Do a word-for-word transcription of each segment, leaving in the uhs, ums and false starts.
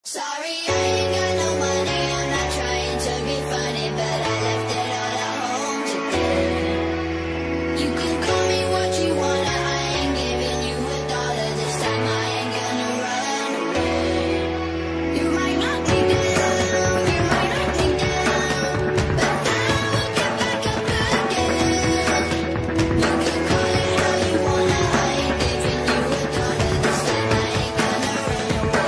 Sorry, I ain't got no money, I'm not trying to be funny, but I left it all at home today. You can call me what you wanna, I ain't giving you a dollar this time, I ain't gonna run away. You might not be down, you might not be down, but I will get back up again. You can call it how you wanna, I ain't giving you a dollar this time, I ain't gonna run away.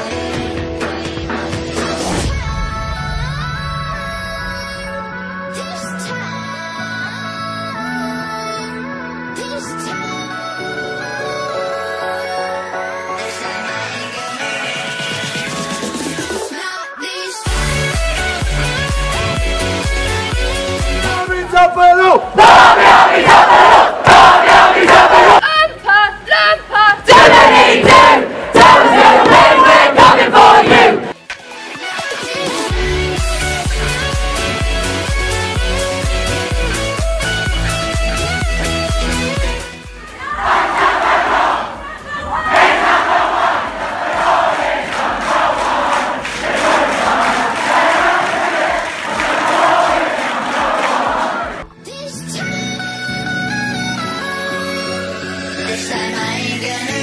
This time I ain't gonna